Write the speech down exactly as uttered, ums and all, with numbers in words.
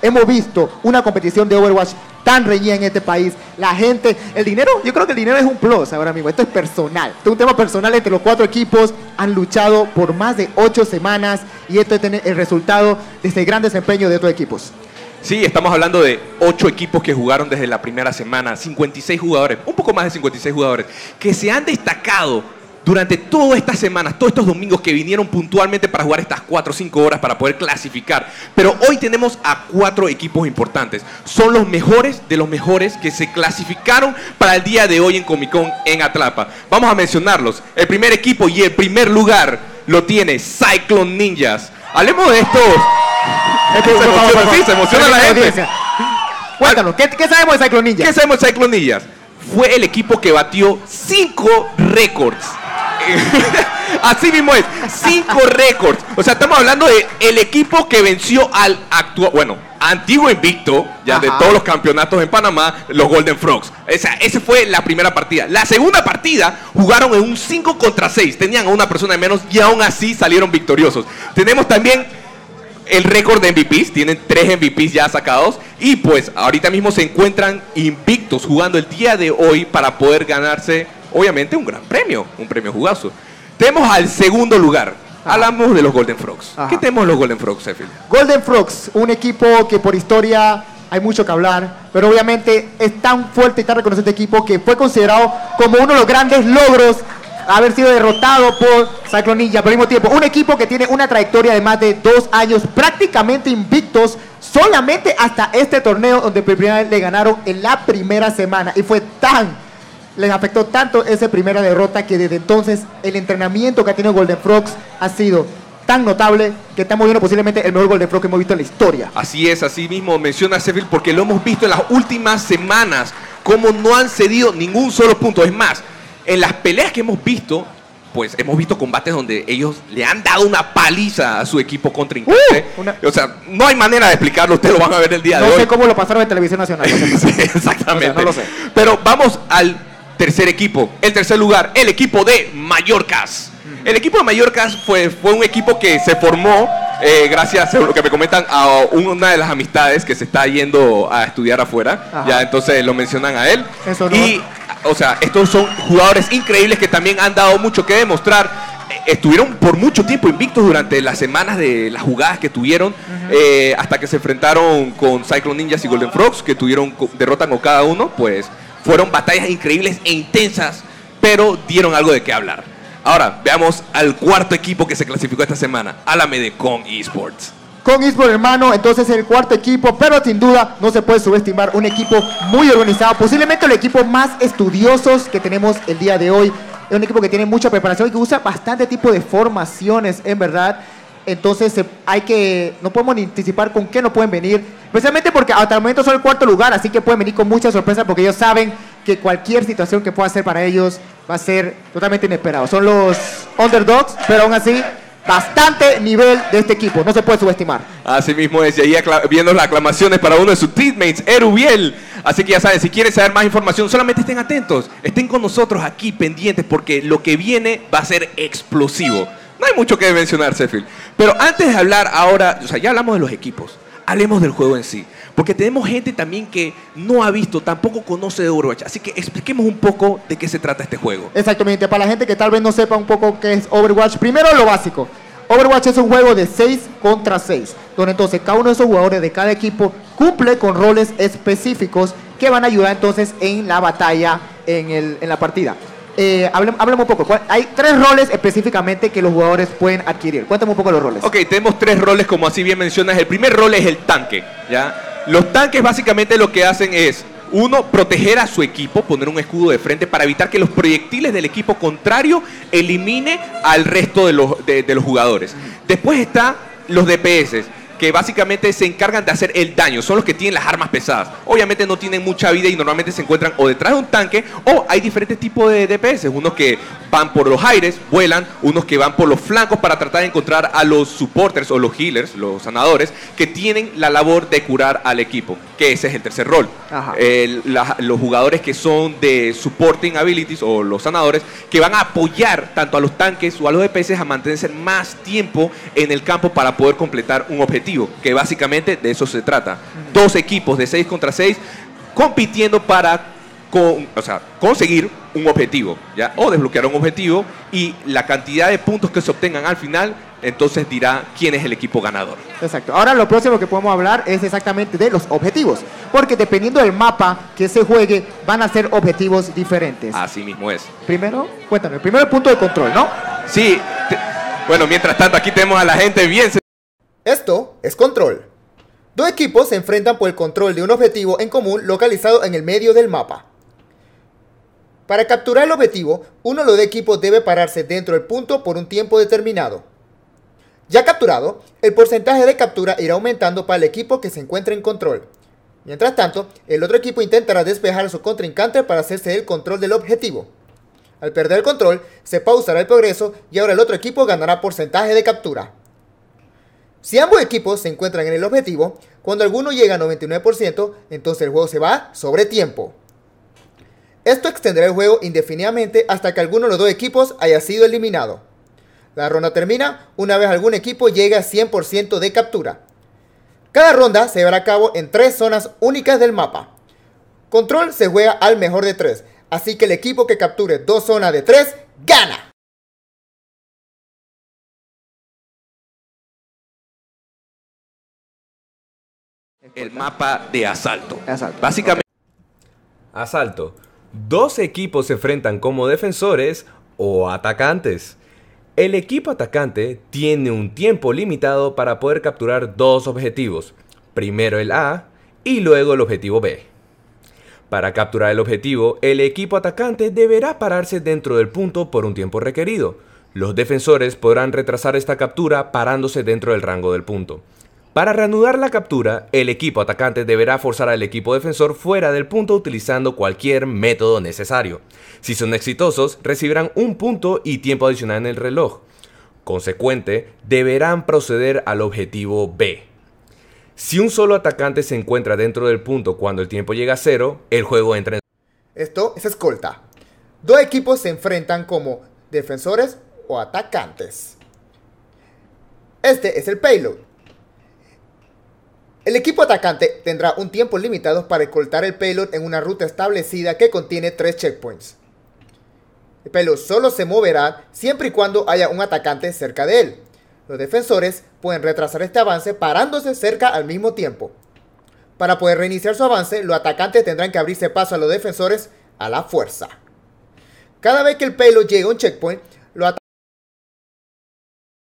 hemos visto una competición de Overwatch tan reñida en este país. La gente, el dinero, yo creo que el dinero es un plus ahora mismo. Esto es personal. Esto es un tema personal entre los cuatro equipos. Han luchado por más de ocho semanas y esto es el resultado de este gran desempeño de otros equipos. Sí, estamos hablando de ocho equipos que jugaron desde la primera semana, cincuenta y seis jugadores, un poco más de cincuenta y seis jugadores, que se han destacado durante todas estas semanas, todos estos domingos que vinieron puntualmente para jugar estas cuatro o cinco horas para poder clasificar. Pero hoy tenemos a cuatro equipos importantes. Son los mejores de los mejores que se clasificaron para el día de hoy en Comic Con en Atlapa. Vamos a mencionarlos. El primer equipo y el primer lugar lo tiene Cyclone Ninjas. Hablemos de estos. Se emociona, sí, se emociona la gente. Cuéntanos, ¿qué, ¿qué sabemos de Cyclone Ninjas? ¿Qué sabemos de Cyclone Ninjas? Fue el equipo que batió cinco récords. Así mismo es, cinco récords. O sea, estamos hablando de el equipo que venció al actual, bueno, antiguo invicto, ya Ajá. de todos los campeonatos en Panamá, los Golden Frogs. Esa, esa fue la primera partida. La segunda partida jugaron en un cinco contra seis. Tenían a una persona de menos y aún así salieron victoriosos. Tenemos también el récord de M V Ps, tienen tres M V Ps ya sacados y pues ahorita mismo se encuentran invictos jugando el día de hoy para poder ganarse obviamente un gran premio, un premio jugazo. Tenemos al segundo lugar, Ajá. hablamos de los Golden Frogs. Ajá. ¿Qué tenemos los Golden Frogs, Sheffield? Golden Frogs, un equipo que por historia hay mucho que hablar, pero obviamente es tan fuerte y tan reconocido este equipo que fue considerado como uno de los grandes logros haber sido derrotado por Cyclone Ninja, pero al mismo tiempo un equipo que tiene una trayectoria de más de dos años prácticamente invictos solamente hasta este torneo donde por primera vez le ganaron en la primera semana y fue tan, les afectó tanto esa primera derrota que desde entonces el entrenamiento que ha tenido Golden Frogs ha sido tan notable que estamos viendo posiblemente el mejor Golden Frog que hemos visto en la historia. Así es, así mismo menciona Sheffield porque lo hemos visto en las últimas semanas como no han cedido ningún solo punto, es más, en las peleas que hemos visto, pues hemos visto combates donde ellos le han dado una paliza a su equipo contrincante. Uh, una... O sea, no hay manera de explicarlo, ustedes lo van a ver el día no de hoy. No sé cómo lo pasaron en Televisión Nacional. No sé. Sí, exactamente. O sea, no lo sé. Pero vamos al tercer equipo, el tercer lugar, el equipo de Mallorcas. Uh-huh. El equipo de Mallorcas fue, fue un equipo que se formó eh, gracias a lo que me comentan a una de las amistades que se está yendo a estudiar afuera. Ajá. Ya entonces lo mencionan a él. Eso no. Y o sea, estos son jugadores increíbles que también han dado mucho que demostrar. Estuvieron por mucho tiempo invictos durante las semanas de las jugadas que tuvieron, uh-huh. eh, hasta que se enfrentaron con Cyclone Ninjas y Golden Frogs, que tuvieron derrotan con cada uno. Pues fueron batallas increíbles e intensas, pero dieron algo de qué hablar. Ahora, veamos al cuarto equipo que se clasificó esta semana. Háblame de Kong Esports. Kong Esports, hermano, entonces el cuarto equipo, pero sin duda no se puede subestimar, un equipo muy organizado, posiblemente el equipo más estudiosos que tenemos el día de hoy. Es un equipo que tiene mucha preparación y que usa bastante tipo de formaciones, en verdad. Entonces eh, hay que, no podemos ni anticipar con qué no pueden venir, especialmente porque hasta el momento son el cuarto lugar, así que pueden venir con mucha sorpresa porque ellos saben que cualquier situación que pueda ser para ellos va a ser totalmente inesperado. Son los underdogs, pero aún así bastante nivel de este equipo, no se puede subestimar. Así mismo es, y ahí viendo las aclamaciones para uno de sus teammates, Erubiel. Así que ya saben, si quieren saber más información, solamente estén atentos, estén con nosotros aquí pendientes, porque lo que viene va a ser explosivo. No hay mucho que mencionar, Sheffield. Pero antes de hablar ahora, o sea, ya hablamos de los equipos, hablemos del juego en sí. Porque tenemos gente también que no ha visto, tampoco conoce de Overwatch. Así que expliquemos un poco de qué se trata este juego. Exactamente, para la gente que tal vez no sepa un poco qué es Overwatch, primero lo básico. Overwatch es un juego de seis contra seis, donde entonces cada uno de esos jugadores de cada equipo cumple con roles específicos que van a ayudar entonces en la batalla, en, el, en la partida. Eh, hablemos, hablemos un poco. Hay tres roles específicamente que los jugadores pueden adquirir. Cuéntame un poco los roles. Ok, tenemos tres roles, como así bien mencionas. El primer rol es el tanque, ¿ya? Los tanques básicamente lo que hacen es, uno, proteger a su equipo, poner un escudo de frente para evitar que los proyectiles del equipo contrario elimine al resto de los, de, de los jugadores. Después está los D P S, que básicamente se encargan de hacer el daño, son los que tienen las armas pesadas. Obviamente no tienen mucha vida y normalmente se encuentran o detrás de un tanque, o hay diferentes tipos de D P S, unos que van por los aires, vuelan, unos que van por los flancos para tratar de encontrar a los supporters o los healers, los sanadores, que tienen la labor de curar al equipo, que ese es el tercer rol. El, la, los jugadores que son de supporting abilities o los sanadores, que van a apoyar tanto a los tanques o a los D P S a mantenerse más tiempo en el campo para poder completar un objetivo. objetivo, que básicamente de eso se trata. Dos equipos de seis contra seis compitiendo para con, o sea, conseguir un objetivo, ¿ya? O desbloquear un objetivo, y la cantidad de puntos que se obtengan al final entonces dirá quién es el equipo ganador. Exacto. Ahora lo próximo que podemos hablar es exactamente de los objetivos, porque dependiendo del mapa que se juegue van a ser objetivos diferentes. Así mismo es. Primero, cuéntame, primero el punto de control, ¿no? Sí. Te, bueno, mientras tanto aquí tenemos a la gente bien. Esto es control. Dos equipos se enfrentan por el control de un objetivo en común localizado en el medio del mapa. Para capturar el objetivo, uno de los equipos debe pararse dentro del punto por un tiempo determinado. Ya capturado, el porcentaje de captura irá aumentando para el equipo que se encuentra en control. Mientras tanto, el otro equipo intentará despejar a su contrincante para hacerse el control del objetivo. Al perder el control, se pausará el progreso y ahora el otro equipo ganará porcentaje de captura. Si ambos equipos se encuentran en el objetivo, cuando alguno llega a noventa y nueve por ciento, entonces el juego se va sobre tiempo. Esto extenderá el juego indefinidamente hasta que alguno de los dos equipos haya sido eliminado. La ronda termina una vez algún equipo llegue a cien por ciento de captura. Cada ronda se llevará a cabo en tres zonas únicas del mapa. Control se juega al mejor de tres, así que el equipo que capture dos zonas de tres, gana. El mapa de asalto. Asalto. Básicamente. Asalto. Dos equipos se enfrentan como defensores o atacantes. El equipo atacante tiene un tiempo limitado para poder capturar dos objetivos. Primero el A y luego el objetivo B. Para capturar el objetivo, el equipo atacante deberá pararse dentro del punto por un tiempo requerido. Los defensores podrán retrasar esta captura parándose dentro del rango del punto. Para reanudar la captura, el equipo atacante deberá forzar al equipo defensor fuera del punto utilizando cualquier método necesario. Si son exitosos, recibirán un punto y tiempo adicional en el reloj. Consecuente, deberán proceder al objetivo B. Si un solo atacante se encuentra dentro del punto cuando el tiempo llega a cero, el juego entra en... Esto es escolta. Dos equipos se enfrentan como defensores o atacantes. Este es el payload. El equipo atacante tendrá un tiempo limitado para escoltar el payload en una ruta establecida que contiene tres checkpoints. El payload solo se moverá siempre y cuando haya un atacante cerca de él. Los defensores pueden retrasar este avance parándose cerca al mismo tiempo. Para poder reiniciar su avance, los atacantes tendrán que abrirse paso a los defensores a la fuerza. Cada vez que el payload llegue a un checkpoint,